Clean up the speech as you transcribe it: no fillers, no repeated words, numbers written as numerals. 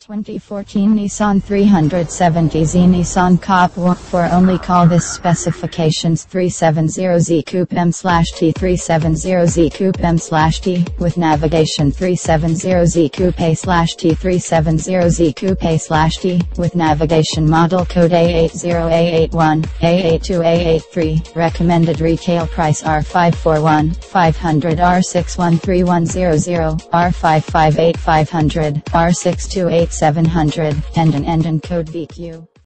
2014 Nissan 370Z Nissan Copue. For only call this specifications 370Z Coupe M/T370Z Coupe M/T with navigation 370Z Coupe A/T370Z Coupe A/T with navigation model code A80A81 A82A83. Recommended retail price R541 500 R613100 R558 500 R628 700 engine code VQ.